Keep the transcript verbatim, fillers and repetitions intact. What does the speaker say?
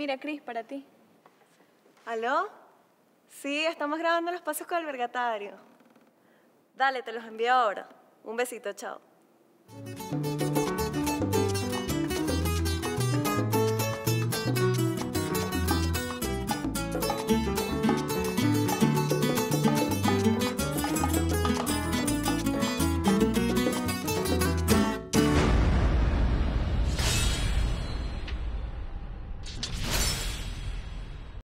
Mira, Cris, para ti. ¿Aló? Sí, estamos grabando los pasos con el vergatario. Dale, te los envío ahora. Un besito, chao.